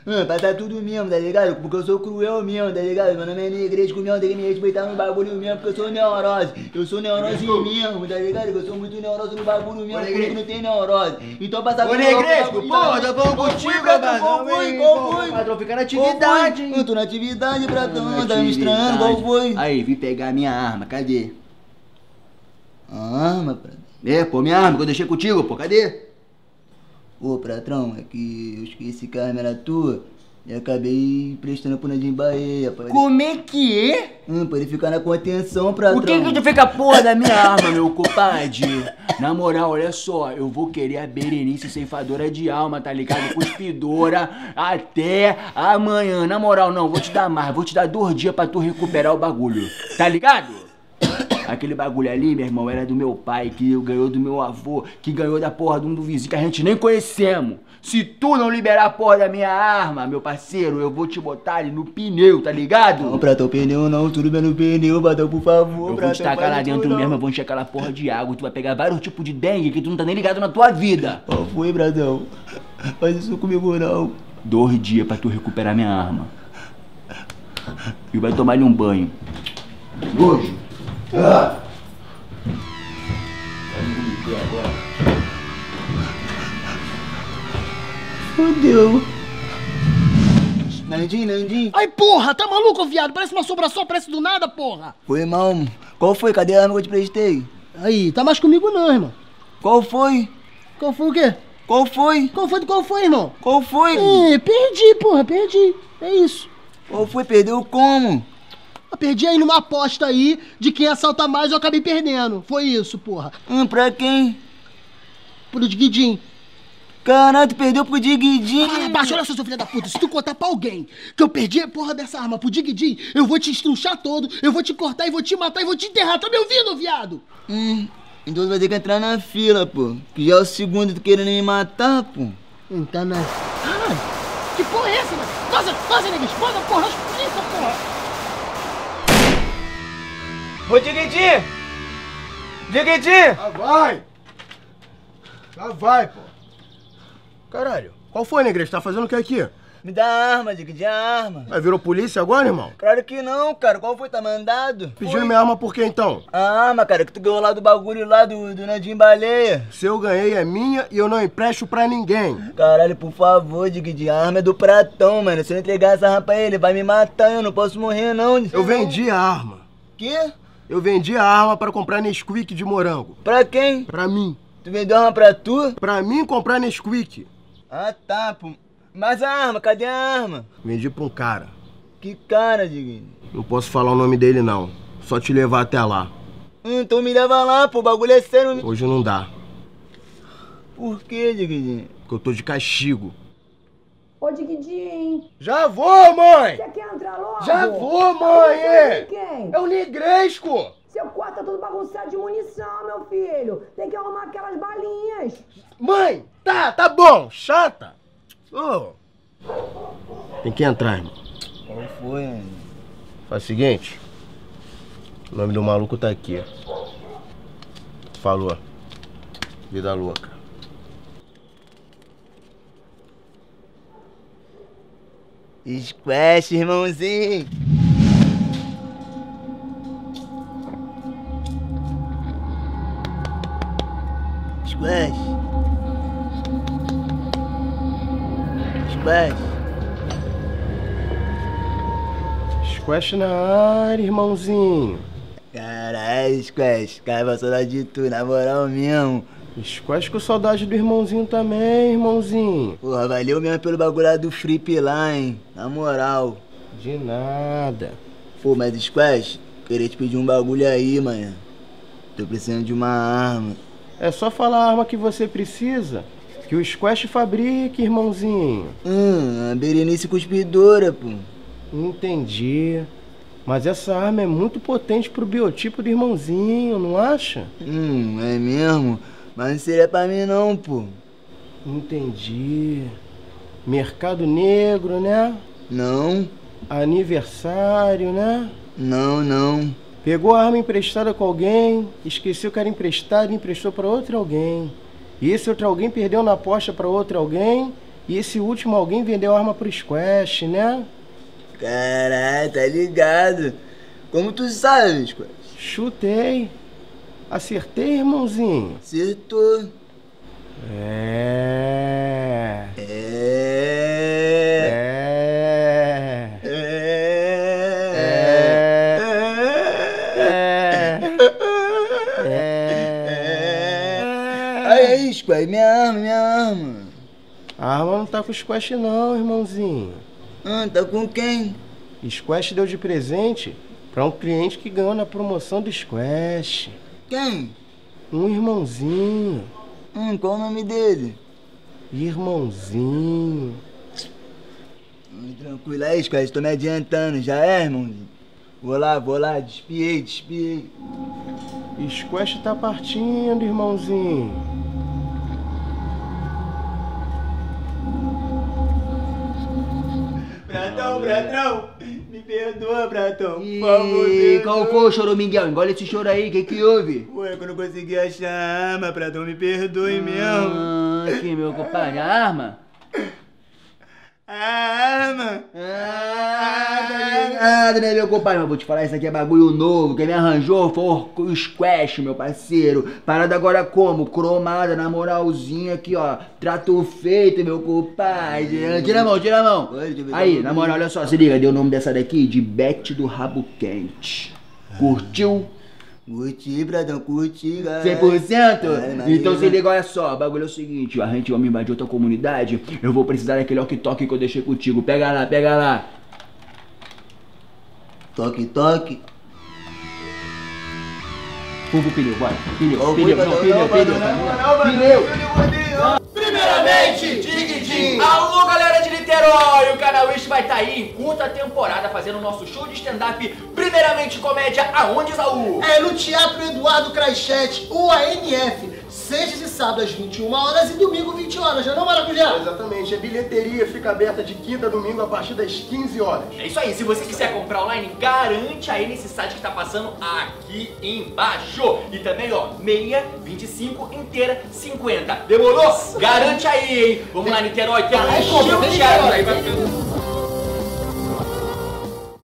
Passar tudo mesmo, tá ligado? Porque eu sou cruel mesmo, tá ligado? Meu nome é Negresco mesmo, tem que me respeitar no bagulho mesmo, porque eu sou neurose. Eu sou neurose mesmo, tá ligado? Eu sou muito neurose no bagulho mesmo, porque não tem neurose. Então passar tudo mesmo. Ô Negresco, porra, tô falando contigo, Qual foi? Patrão, fica na atividade, hein? Eu tô na atividade, Pratão, tá me estranhando, qual foi? Aí, vim pegar minha arma, cadê? A arma, Pratão? É, pô, minha arma que eu deixei contigo, pô, cadê? Ô, Pratão, é que eu esqueci que a arma era tua e acabei emprestando pro Nadinho Bahia, rapaz. Como é que é? Pra ele ficar na contenção, Pratão. O que tu fica a porra da minha arma, meu compadre? Na moral, olha só, eu vou querer a Berenice ceifadora de alma, tá ligado? Cuspidora até amanhã. Na moral, não, vou te dar mais, vou te dar 2 dias pra tu recuperar o bagulho, tá ligado? Aquele bagulho ali, meu irmão, era do meu pai, que ganhou do meu avô, que ganhou da porra de um do vizinho que a gente nem conhecemos. Se tu não liberar a porra da minha arma, meu parceiro, eu vou te botar ali no pneu, tá ligado? Não, Pratão, pneu não, tudo bem no pneu, Pratão, por favor, Eu vou te tacar lá dentro mesmo, eu vou encher aquela porra de água, tu vai pegar vários tipos de dengue que tu não tá nem ligado na tua vida. Qual foi, Pratão? Faz isso comigo não. 2 dias pra tu recuperar minha arma. E vai tomar-lhe um banho. Hoje. Fudeu. Nandinho. Ai, porra, tá maluco, viado? Parece uma sobração, parece do nada, porra. Foi, irmão. Qual foi? Cadê a arma que eu te prestei? Aí, tá mais comigo não, irmão. Qual foi? Qual foi o quê? Qual foi, irmão? Qual foi? Perdi, porra, perdi. É isso. Qual foi? Perdeu como? Eu perdi aí numa aposta aí de quem assalta mais, eu acabei perdendo. Foi isso, porra. Pra quem? Pro Diguidinho. Caralho, tu perdeu pro Diguidinho. Ah, baixa, olha só, seu filho da puta. Se tu contar pra alguém que eu perdi a porra dessa arma pro Diguidinho, eu vou te estruchar todo, eu vou te cortar e vou te matar e vou te enterrar. Tá me ouvindo, viado? Então tu vai ter que entrar na fila, pô. Que já é o segundo tu querendo me matar, pô. Entrar na... Caralho, que porra é essa, mano? Vaza, neguinho, esposa, porra, polícia, porra. Ô, Diguidinho! Diguidinho! Lá vai, pô. Caralho, qual foi, Negresco? Tá fazendo o que aqui? Me dá a arma, Diguidinho, a arma. Mas virou polícia agora, irmão? Claro que não, cara. Qual foi? Tá mandado? Pedindo minha arma por quê, então? A arma, cara, que tu ganhou lá do bagulho lá do Nadinho Baleia. Se eu ganhei é minha e eu não empresto pra ninguém. Caralho, por favor, Diguidinho, a arma é do Pratão, mano. Se eu não entregar essa arma pra ele vai me matar, eu não posso morrer, não. Eu vendi a arma. Quê? Eu vendi a arma pra comprar Nesquik de morango. Pra quem? Pra mim. Tu vendeu a arma pra tu? Pra mim comprar Nesquik. Ah, tá, pô. Mas a arma, cadê a arma? Vendi pra um cara. Que cara, Diguinho? Não posso falar o nome dele, não. Só te levar até lá. Então me leva lá, pô. O bagulho é sério. Hoje não dá. Por quê, Diguinho? Porque eu tô de castigo. Ô, Diguidinho. Já vou, mãe! Você quer entrar logo? Já vou, mãe! Quem? É o Negresco! Seu quarto tá todo bagunçado de munição, meu filho. Tem que arrumar aquelas balinhas. Mãe! Tá bom! Chata! Ô! Tem que entrar, irmão. Qual foi, mano? Faz o seguinte. O nome do maluco tá aqui. Falou. Vida louca. Squash, irmãozinho. Squash. Squash na área, irmãozinho. Caralho, Squash. Cara, vai saudade de tu, na moral mesmo. Squash com saudade do irmãozinho também, irmãozinho. Porra, valeu mesmo pelo bagulho lá do Flip lá, hein. Na moral. De nada. Pô, mas Squash, queria te pedir um bagulho aí, mano. Tô precisando de uma arma. É só falar a arma que você precisa, que o Squash fabrica, irmãozinho. A Berenice cuspidora, pô. Entendi. Mas essa arma é muito potente pro biotipo do irmãozinho, não acha? É mesmo? Mas não seria pra mim não, pô. Entendi. Mercado negro, né? Não. Aniversário, né? Não. Pegou a arma emprestada com alguém, esqueceu que era emprestada e emprestou pra outro alguém. E esse outro alguém perdeu na aposta pra outro alguém E esse último alguém vendeu arma pro Squash, né? Caralho, tá ligado. Como tu sabe, Squash? Chutei. Acertei, irmãozinho. Acertou. É. Aí, Squash, minha arma. A arma não tá com o Squash não, irmãozinho. Tá com quem? Squash deu de presente pra um cliente que ganhou na promoção do Squash. Quem? Um irmãozinho. Qual o nome dele? Irmãozinho. Tranquilo aí, Squash, tô me adiantando, já é, irmãozinho? Vou lá, despiei. Squash tá partindo, irmãozinho. Pratão, me perdoa, Pratão, por favor. favor. Qual foi o choro, Miguel? Engole esse choro aí, que houve? Ué, que eu não consegui achar a arma, Pratão, me perdoe mesmo. Aqui, meu compadre, a arma? A arma? Tá ligado, né, meu compadre? Mas vou te falar, isso aqui é bagulho novo. Quem me arranjou foi o Squash, meu parceiro. Parada agora como? Cromada, na moralzinha aqui, ó. Trato feito, meu compadre. Tira a mão. Aí, na moral, olha só, se liga. Deu o nome dessa daqui de Bete do Rabo Quente. Curtiu? Curti, Pratão, curti, cara. 100%? Então se liga, olha só, o bagulho é o seguinte, a gente vai invadir outra comunidade, eu vou precisar daquele walkie-talkie que eu deixei contigo, pega lá. Toque. Fuva o pneu, vai, pneu. Primeiramente, Dig. Alô, galera de Niterói, o canal Wish vai estar aí em curta temporada fazendo o nosso show de stand-up, primeiramente comédia, aonde, Saúl? É no Teatro Eduardo Craichete, o ANF. Sextas e sábados às 21 horas e domingo 20 horas, já não, Maracujá? Exatamente, a bilheteria fica aberta de quinta a domingo a partir das 15 horas. É isso aí, se você quiser comprar online, garante aí nesse site que tá passando aqui embaixo. E também, ó, meia, 25, inteira, 50. Demorou? Garante aí, hein? Vamos lá, Niterói, que é um teatro aí.